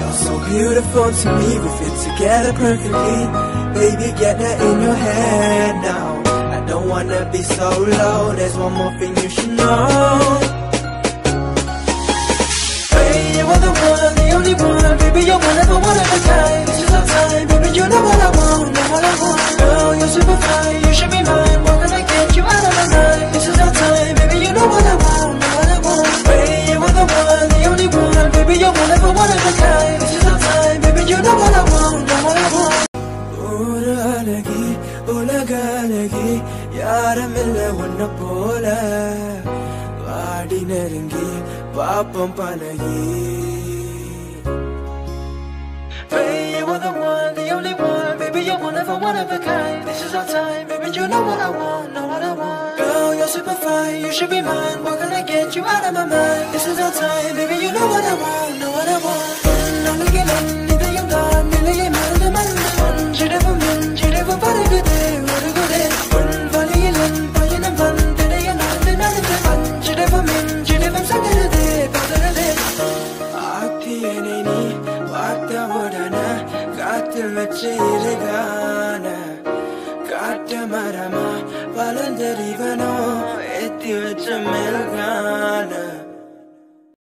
So beautiful to me, we fit together perfectly. Baby, get that in your head now. I don't wanna be solo, there's one more thing you should know. Hey, you are the one, the only one. Baby, you're one of a kind. This is our time, baby, you know what I want, know what I want. Girl, you're super fine, you should be mine. What can I get you out of my mind? This is our time, baby, you know what I want, know what I want. Hey, you are the one, the only one. Baby, you're one of a kind. This is our time, baby, you know what I want, know what I want. Ulagi, ulagalagi, yara mille wanna pola. Vaadi neringi, paapam palagi. Hey, you are the one, the only one. Baby, you're one of a kind. This is our time, baby, you know what I want, know what I want. Girl, you're super fine, you should be mine. What can I get you out of my mind? This is our time, baby, you know what I want, know what I want. Valandari vano, eti vecha melgana.